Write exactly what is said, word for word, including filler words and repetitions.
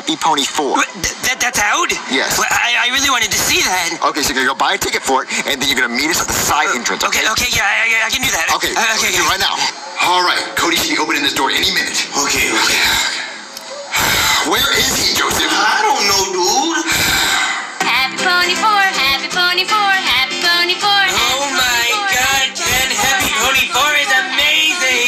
Happy Pony four. Th that, that's out? Yes. Well, I, I really wanted to see that. Okay, so you're gonna go buy a ticket for it, and then you're gonna meet us at the side Uh, entrance. Okay, okay, yeah, I, I can do that. Okay, Uh, okay, do it okay. right now. All right, Cody should be opening this door any minute. Okay,